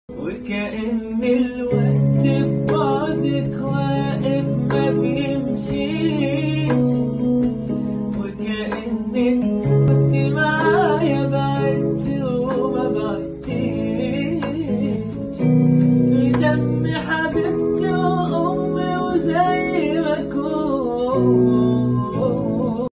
وكأن الوقت في بعدك واقف ما بيمشيش، وكأنك كنت معايا بعدت وما بعدتيش. في دم حبيبتي